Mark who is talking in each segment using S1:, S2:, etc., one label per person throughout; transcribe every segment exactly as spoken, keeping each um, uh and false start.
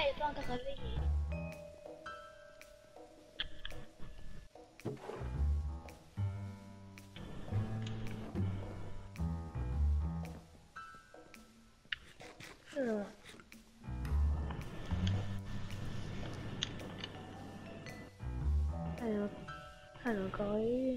S1: elle est pas encore réveillée.
S2: Alors. Alors, elle a encore eu.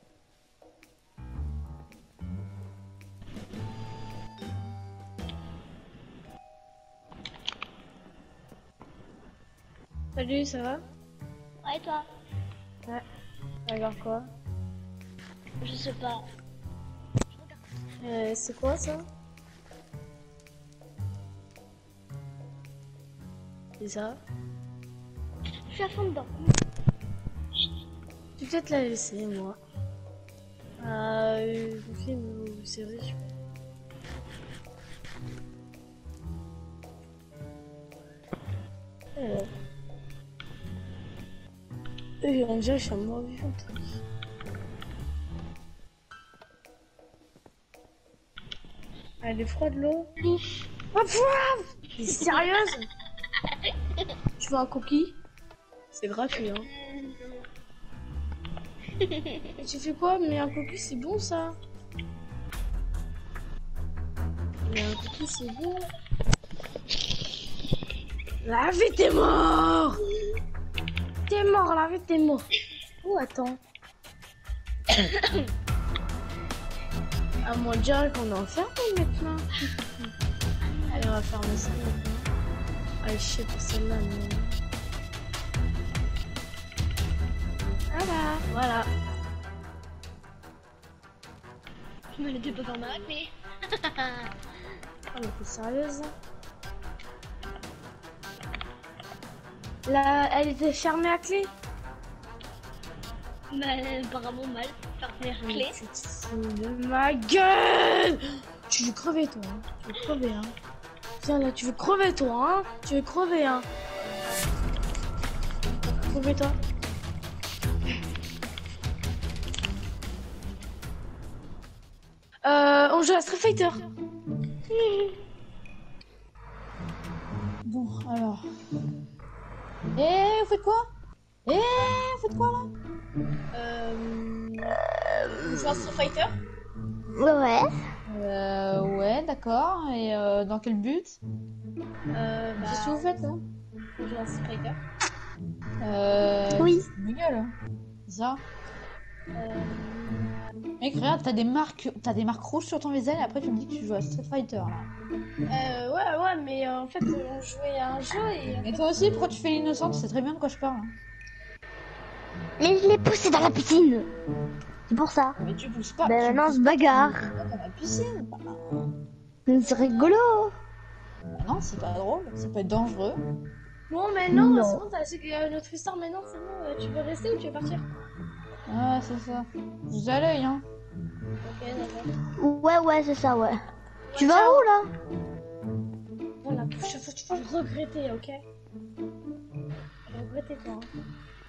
S2: Salut, ça va?
S1: Ouais, et toi?
S2: Ouais. Alors quoi?
S1: Je sais pas.
S2: Euh, c'est quoi ça? C'est ça?
S1: Je suis à fond dedans.
S2: Tu peux peut-être la laisser, moi. Euh, film ou série, je sais pas. Alors. Et on dirait que je suis à moi vivante. Elle est froide l'eau.
S1: Ouf.
S2: Oh pouah! T'es sérieuse? Tu veux un cookie? C'est gratuit, hein. Et tu fais quoi? Mais un cookie, c'est bon, ça. Mais un cookie, c'est bon. La vie, t'es mort! T'es mort, la vie, t'es mort. Oh, attends. Ah, moi, dirait qu'on est enfermé maintenant. Allez, on va fermer ça maintenant. Allez, je sais pas celle-là, mais... Voilà, voilà.
S1: Mais elle était pas dans ma clé.
S2: Oh, mais t'es sérieuse? Là, elle était fermée à clé?
S1: Bah, apparemment mal. Fermer la clé.
S2: Tu te fous de ma gueule! Tu veux crever, toi, hein? Tu veux crever, hein? Viens là, tu veux crever, toi, hein? Tu veux crever, hein? Crever, toi. Euh, on joue à Street Fighter.
S3: Bon, alors. Eh, vous faites quoi? Eh, vous faites quoi là?
S2: Euh... On joue à Street Fighter.
S1: Ouais.
S3: Euh, ouais, d'accord. Et euh, dans quel but?
S2: Euh, bah,
S3: Qu'est-ce que vous faites là?
S2: on joue à Street Fighter.
S3: Euh.
S1: Oui.
S3: Ma gueule. C'est ça?
S2: Euh...
S3: Mec, regarde, t'as des marques, t'as des marques rouges sur ton visage et après tu me dis que tu joues à Street Fighter là.
S2: Euh, ouais, ouais, mais euh, en fait, on jouait à un jeu et...
S3: Mais toi aussi, pourquoi tu fais l'innocente? C'est très bien de quoi je parle.
S1: Mais je l'ai poussé dans la piscine. C'est pour ça.
S3: Mais tu pousses pas.
S1: Ben
S3: tu
S1: maintenant, on
S3: pousses
S1: se
S3: pas
S1: bagarre.
S3: dans la piscine. Bah,
S1: Mais c'est rigolo.
S3: non, c'est pas drôle. Ça peut être dangereux.
S2: Bon, mais non,
S1: Non.
S2: c'est bon, t'as su qu'il y a notre histoire maintenant, c'est bon. euh, Tu veux rester ou tu veux partir?
S3: Ah, c'est ça. Je vous ai à l'œil, hein.
S2: Ok, d'accord.
S1: Ouais, ouais, c'est ça, ouais. Tu vas où là?
S2: Bon, la prochaine fois, tu vas le regretter, ok? Tu vas le regretter, toi. Hein.